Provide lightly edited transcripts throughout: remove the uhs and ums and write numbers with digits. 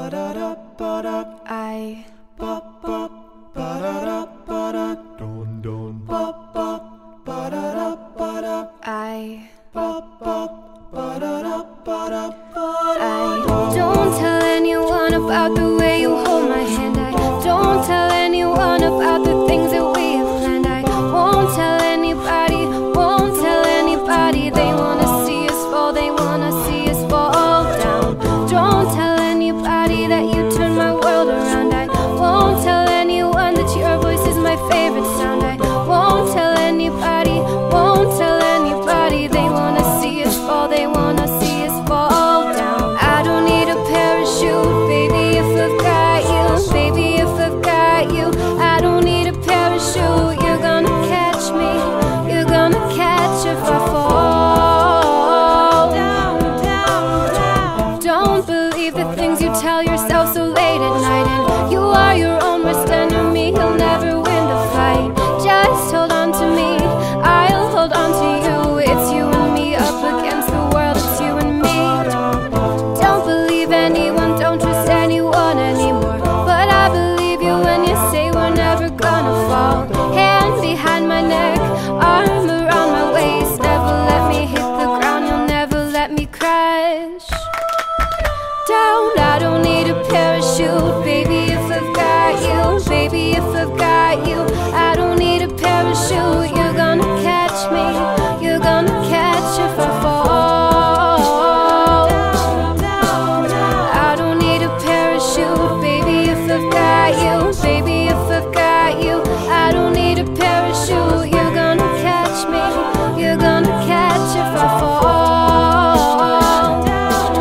I don't tell anyone about the way you hold my hand. I don't tell anyone about the things that we have planned. I won't tell anybody, won't tell anybody. They wanna see us fall, they wanna see us fall down. Don't tell anybody that you turn my world around. I won't tell anyone that your voice is my favorite sound. I won't tell anybody, won't tell anybody. They wanna see us fall, they wanna see us fall down. I don't need a parachute, baby, if I've got you. Baby, if I've got you, I don't need a parachute. You're gonna catch me, you're gonna catch if I fall down, down, down. Don't believe the things you tell yourself so late at night. And you are your own worst enemy, you'll never win the fight. Just hold on to me, I'll hold on to you. It's you and me up against the world, it's you and me. Don't believe anyone, don't trust anyone anymore. But I believe you when you say we're never gonna fall. Hand behind my neck, arm around my waist. Never let me hit the ground, you'll never let me crash down. I don't need a parachute, baby, if I've got you. Baby, if I've got you, I don't need a parachute. You're gonna catch me, you're gonna catch if I fall. I don't need a parachute, baby, if I've got you. Baby, if I've got you, I don't need a parachute. You're gonna catch me, you're gonna catch if I fall.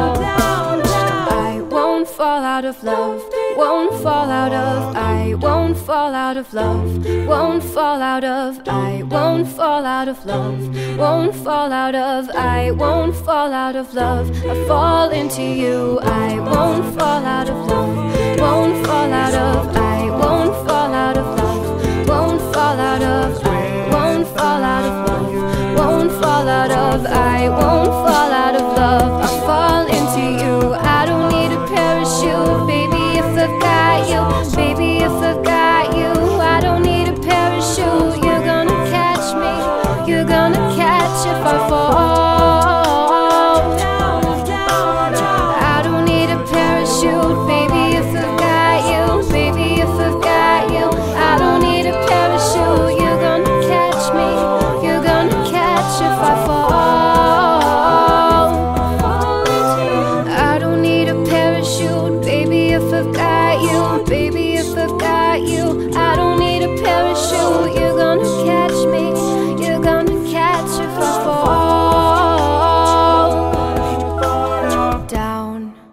I won't fall out of love, won't fall out of. I won't fall out of love, won't fall out of. I won't fall out of love, won't fall out of. I won't fall out of love. I fall into you. I won't fall out of love, won't fall out of. I won't fall out of love, won't fall out of. I won't fall out of love, won't fall out of. I won't fall out of love. I fall into you. I don't need a parachute, baby, if I've got you. Baby, if I've got you, I don't need a parachute. You're gonna catch me, you're gonna catch if I fall. I don't need a parachute, baby, if I've got you. Baby, if I've got you, I don't need a parachute. You're gonna catch me, you're gonna catch if I fall. I don't need a parachute, baby, if I've got you. Baby, if I've got you, I don't need a parachute. You're gonna catch me, you're gonna catch if I fall down.